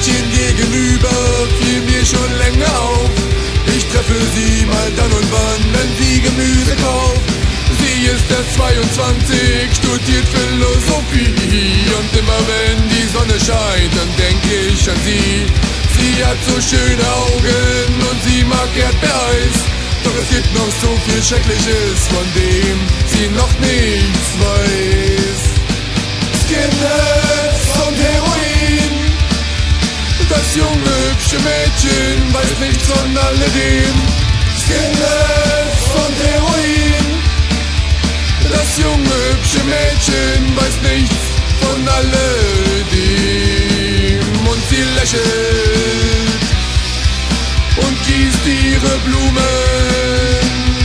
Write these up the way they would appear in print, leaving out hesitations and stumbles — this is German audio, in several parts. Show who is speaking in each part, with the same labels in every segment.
Speaker 1: Mädchen gegenüber fiel mir schon länger auf. Ich treffe sie mal dann und wann, wenn sie Gemüse kauft. Sie ist erst 22, studiert Philosophie. Und immer wenn die Sonne scheint, dann denke ich an sie. Sie hat so schöne Augen und sie mag Erdbeereis. Doch es gibt noch so viel Schreckliches, von dem sie noch nichts weiß. Skinheads und Heroin. Das junge, hübsche Mädchen weiß nichts von alledem. Skinheads und Heroin. Das junge, hübsche Mädchen weiß nichts von alledem. Und sie lächelt und gießt ihre Blumen.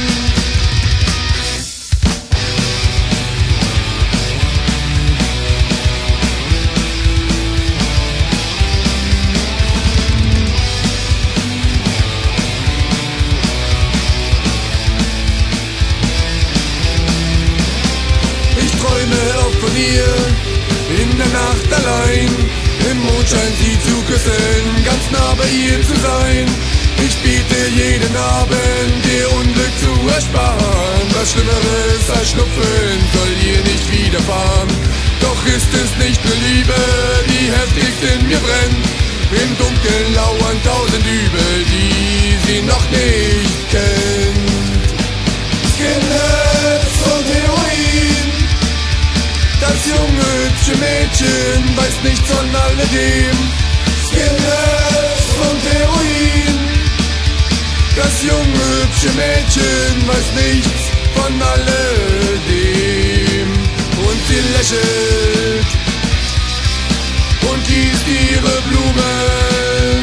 Speaker 1: Ich träume oft von ihr, in der Nacht allein, im Mondschein sie zu küssen, ganz nah bei ihr zu sein. Ich biete jeden Abend, ihr Unglück zu ersparen. Was Schlimmeres als Schnupfen soll ihr nicht widerfahren. Doch ist es nicht nur Liebe, die heftigst in mir brennt. Im Dunkeln lauern 1000 Übel, die sie noch nicht kennt. Skinheads und Heroin. Das junge, hübsche Mädchen weiß nichts von alledem. Skinheads und Heroin. Das junge, hübsche Mädchen weiß nichts von alledem. Und sie lächelt und gießt ihre Blumen.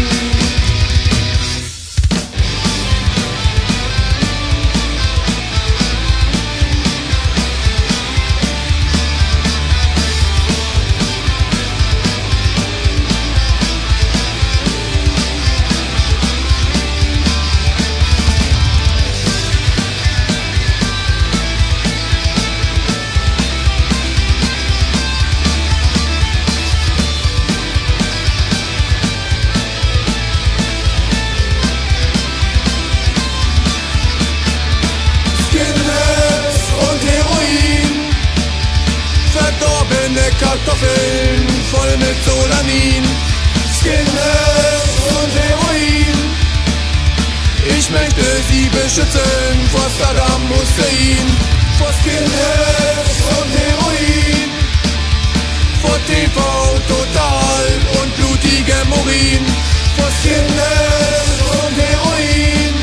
Speaker 1: Kartoffeln voll mit Solanin. Skinheads und Heroin. Ich möchte sie beschützen vor Saddam Hussein, vor Skinheads und Heroin, vor TV Total und blutigem Urin, vor Skinheads und Heroin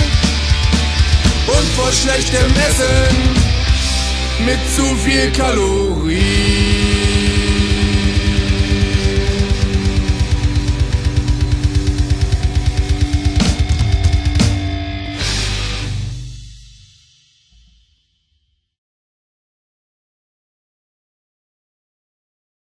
Speaker 1: und vor schlechtem Essen mit zu viel Kalorien.